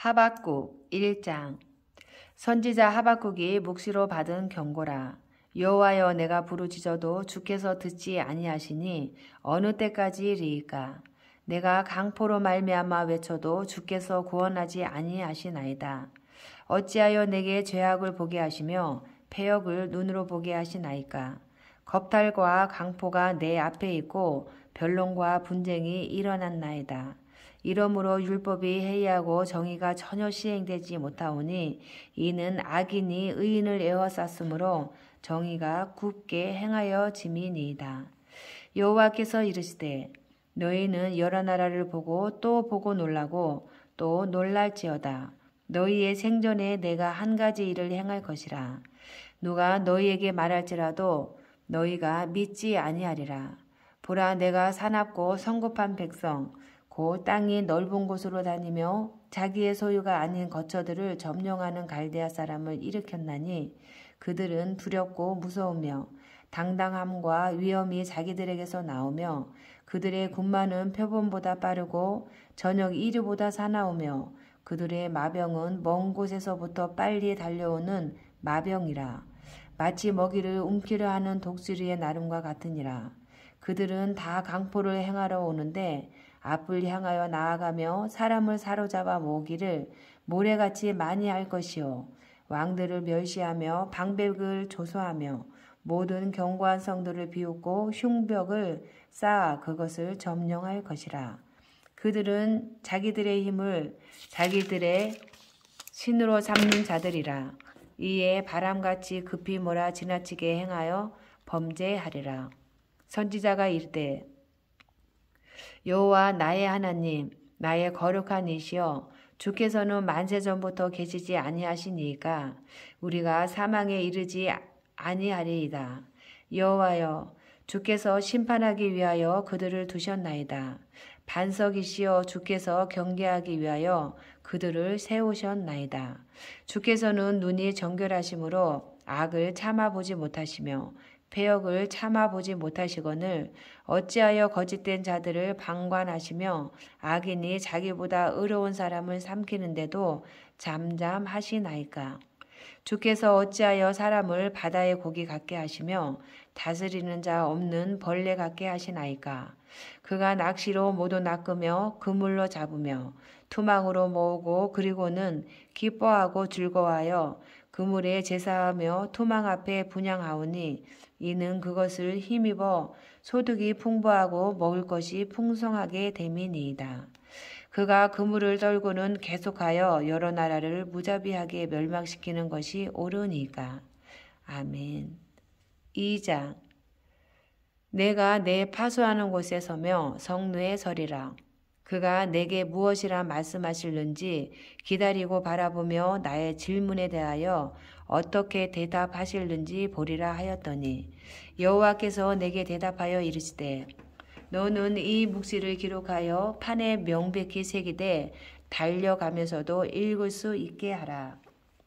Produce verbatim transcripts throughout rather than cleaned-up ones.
하박국 일 장. 선지자 하박국이 묵시로 받은 경고라. 여호와여, 내가 부르짖어도 주께서 듣지 아니하시니 어느 때까지리이까? 내가 강포로 말미암아 외쳐도 주께서 구원하지 아니하시나이다. 어찌하여 내게 죄악을 보게 하시며 패역을 눈으로 보게 하시나이까? 겁탈과 강포가 내 앞에 있고 변론과 분쟁이 일어났나이다. 이러므로 율법이 해이하고 정의가 전혀 시행되지 못하오니 이는 악인이 의인을 에워쌌으므로 정의가 굽게 행하여 짐이니이다. 여호와께서 이르시되 너희는 여러 나라를 보고 또 보고 놀라고 또 놀랄지어다. 너희의 생전에 내가 한 가지 일을 행할 것이라. 누가 너희에게 말할지라도 너희가 믿지 아니하리라. 보라, 내가 사납고 성급한 백성 곧 땅이 넓은 곳으로 다니며 자기의 소유가 아닌 거처들을 점령하는 갈대아 사람을 일으켰나니 그들은 두렵고 무서우며 당당함과 위엄이 자기들에게서 나오며 그들의 군마는 표범보다 빠르고 저녁 이르보다 사나우며 그들의 마병은 먼 곳에서부터 빨리 달려오는 마병이라. 마치 먹이를 움키려 하는 독수리의 나름과 같으니라. 그들은 다 강포를 행하러 오는데 앞을 향하여 나아가며 사람을 사로잡아 모으기를 모래같이 많이 할 것이요 왕들을 멸시하며 방백을 조소하며 모든 견고한 성들을 비웃고 흉벽을 쌓아 그것을 점령할 것이라. 그들은 자기들의 힘을 자기들의 신으로 삼는 자들이라. 이에 바람같이 급히 몰아 지나치게 행하여 범죄하리라. 선지자가 이르되 여호와 나의 하나님, 나의 거룩한 이시여, 주께서는 만세 전부터 계시지 아니하시니까 우리가 사망에 이르지 아니하리이다. 여호와여, 주께서 심판하기 위하여 그들을 두셨나이다. 반석이시여, 주께서 경계하기 위하여 그들을 세우셨나이다. 주께서는 눈이 정결하심으로 악을 참아보지 못하시며 패역을 참아보지 못하시거늘 어찌하여 거짓된 자들을 방관하시며 악인이 자기보다 의로운 사람을 삼키는데도 잠잠하시나이까? 주께서 어찌하여 사람을 바다의 고기 같게 하시며 다스리는 자 없는 벌레 같게 하시나이까? 그가 낚시로 모두 낚으며 그물로 잡으며 투망으로 모으고 그리고는 기뻐하고 즐거워하여 그물에 제사하며 투망 앞에 분향하오니 이는 그것을 힘입어 소득이 풍부하고 먹을 것이 풍성하게 됨이니이다. 그가 그물을 떨고는 계속하여 여러 나라를 무자비하게 멸망시키는 것이 옳으니까. 아멘. 이 장. 내가 내 파수하는 곳에 서며 성루에 서리라. 그가 내게 무엇이라 말씀하실는지 기다리고 바라보며 나의 질문에 대하여 어떻게 대답하실는지 보리라 하였더니 여호와께서 내게 대답하여 이르시되 너는 이 묵시를 기록하여 판에 명백히 새기되 달려가면서도 읽을 수 있게 하라.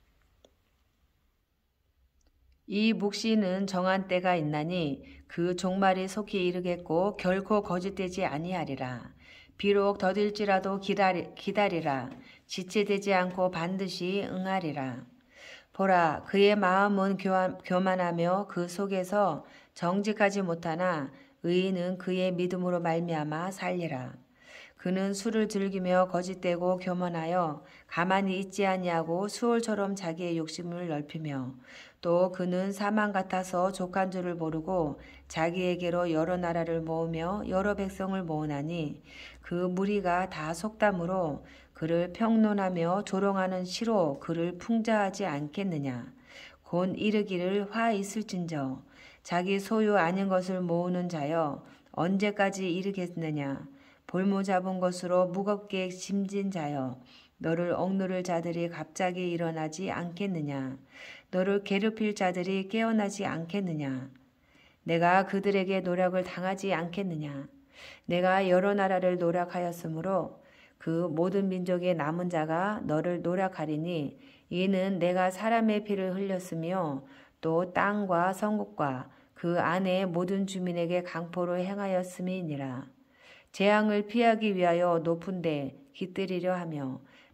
이 묵시는 정한 때가 있나니 그 종말이 속히 이르겠고 결코 거짓되지 아니하리라. 비록 더딜지라도 기다리, 기다리라. 지체되지 않고 반드시 응하리라. 보라, 그의 마음은 교만, 교만하며 그 속에서 정직하지 못하나 의인은 그의 믿음으로 말미암아 살리라. 그는 술을 즐기며 거짓되고 교만하여 가만히 있지 아니하고 수월처럼 자기의 욕심을 넓히며 또 그는 사망 같아서 족한 줄을 모르고 자기에게로 여러 나라를 모으며 여러 백성을 모으나니 그 무리가 다 속담으로 그를 평론하며 조롱하는 시로 그를 풍자하지 않겠느냐. 곧 이르기를 화 있을진저 자기 소유 아닌 것을 모으는 자여 언제까지 이르겠느냐. 볼모 잡은 것으로 무겁게 짐진 자여 너를 억누를 자들이 갑자기 일어나지 않겠느냐. 너를 괴롭힐 자들이 깨어나지 않겠느냐. 내가 그들에게 노력을 당하지 않겠느냐. 내가 여러 나라를 노력하였으므로 그 모든 민족의 남은 자가 너를 노력하리니 이는 내가 사람의 피를 흘렸으며 또 땅과 성국과 그 안에 모든 주민에게 강포로 행하였음이니라. 재앙을 피하기 위하여 높은 데 깃들이려 하며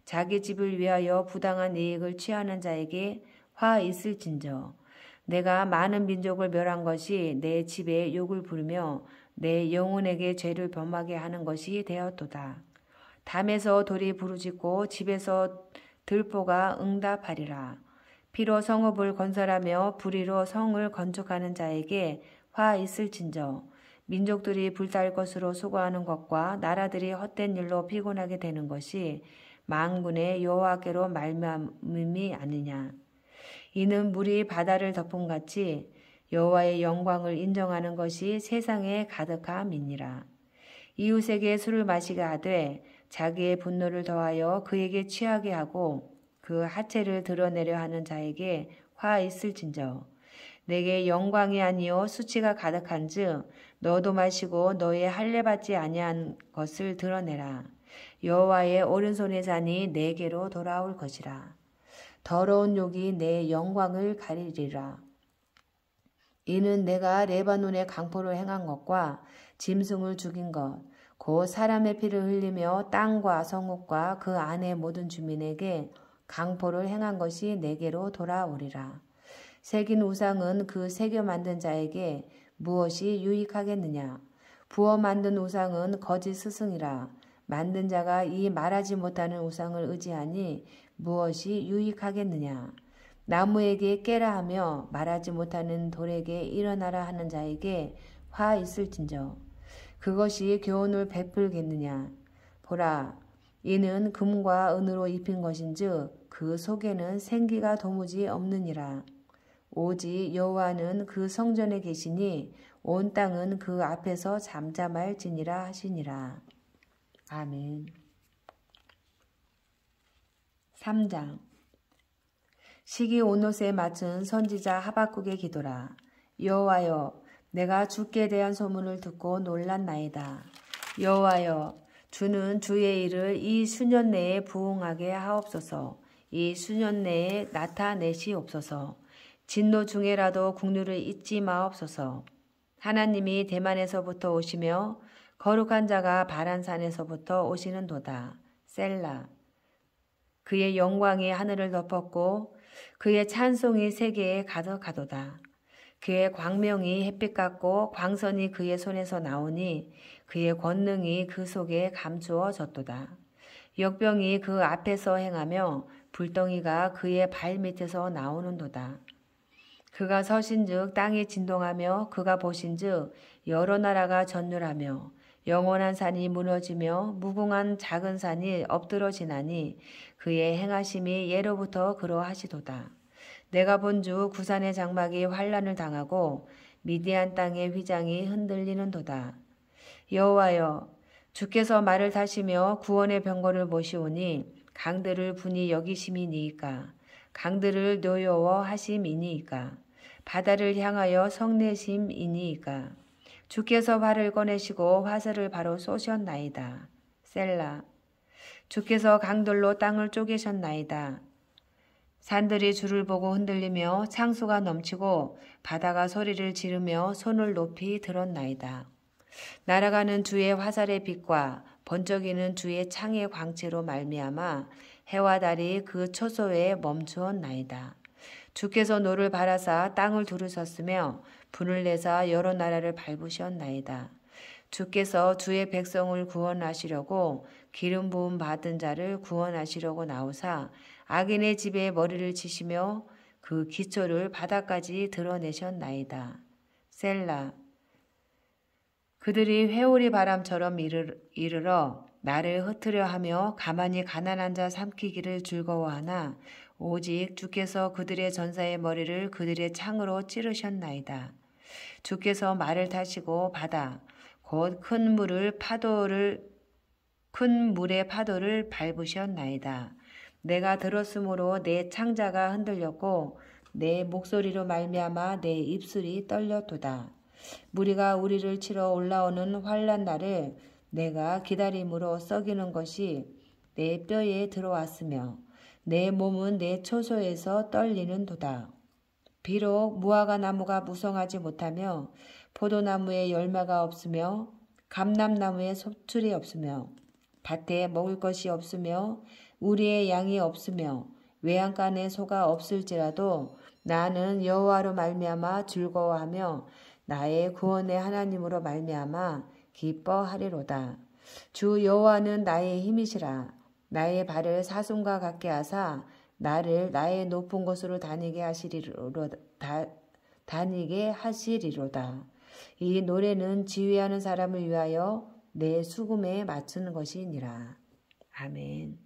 자기 집을 위하여 부당한 이익을 취하는 자에게 화 있을진저. 내가 많은 민족을 멸한 것이 내 집에 욕을 부르며 내 영혼에게 죄를 범하게 하는 것이 되었도다. 담에서 돌이 부르짖고 집에서 들보가 응답하리라. 피로 성읍을 건설하며 불의로 성을 건축하는 자에게 화 있을진저. 민족들이 불탈 것으로 수고하는 것과 나라들이 헛된 일로 피곤하게 되는 것이 만군의 여호와께로 말미암음이 아니냐. 이는 물이 바다를 덮음같이 여호와의 영광을 인정하는 것이 세상에 가득함이니라. 이웃에게 술을 마시게 하되 자기의 분노를 더하여 그에게 취하게 하고 그 하체를 드러내려 하는 자에게 화 있을진저. 내게 영광이 아니요 수치가 가득한즉 너도 마시고 너의 할례받지 아니한 것을 드러내라. 여호와의 오른손의 잔이 내게로 돌아올 것이라. 더러운 욕이 내 영광을 가리리라. 이는 내가 레바논의 강포를 행한 것과 짐승을 죽인 것, 곧 사람의 피를 흘리며 땅과 성읍과 그 안의 모든 주민에게 강포를 행한 것이 내게로 돌아오리라. 새긴 우상은 그 새겨 만든 자에게 무엇이 유익하겠느냐. 부어 만든 우상은 거짓 스승이라. 만든 자가 이 말하지 못하는 우상을 의지하니 무엇이 유익하겠느냐. 나무에게 깨라 하며 말하지 못하는 돌에게 일어나라 하는 자에게 화 있을진저. 그것이 교훈을 베풀겠느냐. 보라, 이는 금과 은으로 입힌 것인즉 그 속에는 생기가 도무지 없느니라. 오직 여호와는 그 성전에 계시니 온 땅은 그 앞에서 잠잠할지니라 하시니라. 아멘. 삼 장. 시기 온옷에 맞춘 선지자 하박국의 기도라. 여호와여, 내가 주께 대한 소문을 듣고 놀랐나이다. 여호와여, 주는 주의 일을 이 수년 내에 부응하게 하옵소서. 이 수년 내에 나타내시옵소서. 진노 중에라도 국류를 잊지 마옵소서. 하나님이 대만에서부터 오시며 거룩한 자가 바란산에서부터 오시는도다. 셀라. 그의 영광이 하늘을 덮었고 그의 찬송이 세계에 가득하도다. 그의 광명이 햇빛 같고 광선이 그의 손에서 나오니 그의 권능이 그 속에 감추어졌도다. 역병이 그 앞에서 행하며 불덩이가 그의 발 밑에서 나오는도다. 그가 서신즉 땅이 진동하며 그가 보신즉 여러 나라가 전율하며 영원한 산이 무너지며 무궁한 작은 산이 엎드러지나니 그의 행하심이 예로부터 그러하시도다. 내가 본주 구산의 장막이 환란을 당하고 미디안 땅의 휘장이 흔들리는도다. 여호와여, 주께서 말을 타시며 구원의 병거를 모시오니 강들을 분이 여기심이니이까. 강들을 노여워하심이니이까. 바다를 향하여 성내심이니이까. 주께서 활을 꺼내시고 화살을 바로 쏘셨나이다. 셀라. 주께서 강들로 땅을 쪼개셨나이다. 산들이 주를 보고 흔들리며 창수가 넘치고 바다가 소리를 지르며 손을 높이 들었나이다. 날아가는 주의 화살의 빛과 번쩍이는 주의 창의 광채로 말미암아 해와 달이 그 초소에 멈추었나이다. 주께서 노를 바라사 땅을 두르셨으며 분을 내사 여러 나라를 밟으셨나이다. 주께서 주의 백성을 구원하시려고 기름 부음 받은 자를 구원하시려고 나오사 악인의 집에 머리를 치시며 그 기초를 바닥까지 드러내셨나이다. 셀라. 그들이 회오리 바람처럼 이르러 나를 흩으려 하며 가만히 가난한 자 삼키기를 즐거워하나 오직 주께서 그들의 전사의 머리를 그들의 창으로 찌르셨나이다. 주께서 말을 타시고 바다 곧 큰 물을 파도를 큰 물의 파도를 밟으셨나이다. 내가 들었으므로 내 창자가 흔들렸고 내 목소리로 말미암아 내 입술이 떨렸도다. 무리가 우리를 치러 올라오는 환난 날을 내가 기다림으로 썩이는 것이 내 뼈에 들어왔으며 내 몸은 내 초소에서 떨리는도다. 비록 무화과 나무가 무성하지 못하며 포도나무에 열매가 없으며 감람나무에 소출이 없으며 밭에 먹을 것이 없으며 우리의 양이 없으며 외양간에 소가 없을지라도 나는 여호와로 말미암아 즐거워하며 나의 구원의 하나님으로 말미암아 기뻐하리로다. 주 여호와는 나의 힘이시라. 나의 발을 사슴과 같게 하사 나를 나의 높은 곳으로 다니게 하시리로다. 다, 다니게 하시리로다. 이 노래는 지휘하는 사람을 위하여 내 수금에 맞추는 것이니라. 아멘.